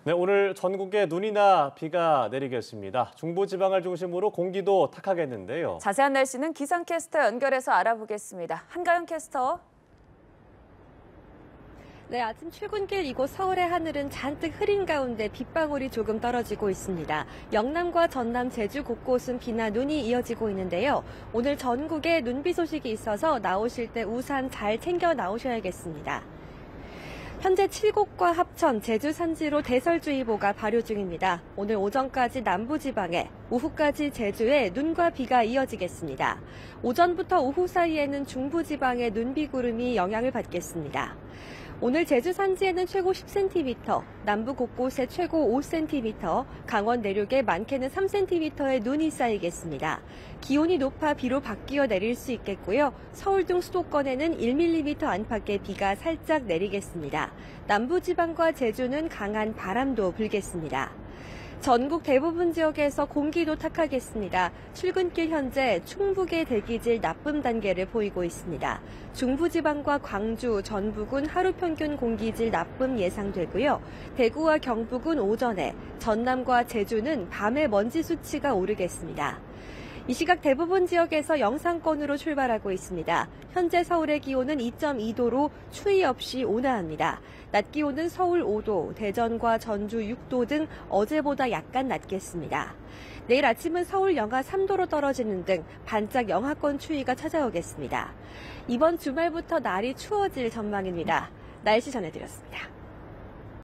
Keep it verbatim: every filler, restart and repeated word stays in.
네, 오늘 전국에 눈이나 비가 내리겠습니다. 중부지방을 중심으로 공기도 탁하겠는데요. 자세한 날씨는 기상캐스터 연결해서 알아보겠습니다. 한가영 캐스터. 네, 아침 출근길 이곳 서울의 하늘은 잔뜩 흐린 가운데 빗방울이 조금 떨어지고 있습니다. 영남과 전남, 제주 곳곳은 비나 눈이 이어지고 있는데요. 오늘 전국에 눈비 소식이 있어서 나오실 때 우산 잘 챙겨 나오셔야겠습니다. 현재 칠곡과 합천, 제주 산지로 대설주의보가 발효 중입니다. 오늘 오전까지 남부지방에, 오후까지 제주에 눈과 비가 이어지겠습니다. 오전부터 오후 사이에는 중부지방에 눈비구름이 영향을 받겠습니다. 오늘 제주 산지에는 최고 십 센티미터, 남부 곳곳에 최고 오 센티미터, 강원 내륙에 많게는 삼 센티미터의 눈이 쌓이겠습니다. 기온이 높아 비로 바뀌어 내릴 수 있겠고요. 서울 등 수도권에는 일 밀리미터 안팎의 비가 살짝 내리겠습니다. 남부지방과 제주는 강한 바람도 불겠습니다. 전국 대부분 지역에서 공기도 탁하겠습니다. 출근길 현재 충북의 대기질 나쁨 단계를 보이고 있습니다. 중부지방과 광주, 전북은 하루 평균 공기질 나쁨 예상되고요. 대구와 경북은 오전에, 전남과 제주는 밤에 먼지 수치가 오르겠습니다. 이 시각 대부분 지역에서 영상권으로 출발하고 있습니다. 현재 서울의 기온은 이 점 이 도로 추위 없이 온화합니다. 낮 기온은 서울 오 도, 대전과 전주 육 도 등 어제보다 약간 낮겠습니다. 내일 아침은 서울 영하 삼 도로 떨어지는 등 반짝 영하권 추위가 찾아오겠습니다. 이번 주말부터 날이 추워질 전망입니다. 날씨 전해드렸습니다.